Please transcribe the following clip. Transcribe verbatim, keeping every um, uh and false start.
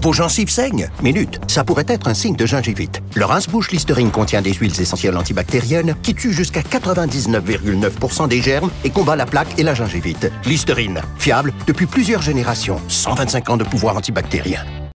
Vos gencives saignent? Minute, ça pourrait être un signe de gingivite. Le rince-bouche Listerine contient des huiles essentielles antibactériennes qui tuent jusqu'à quatre-vingt-dix-neuf virgule neuf pour cent des germes et combat la plaque et la gingivite. Listerine, fiable depuis plusieurs générations, cent vingt-cinq ans de pouvoir antibactérien.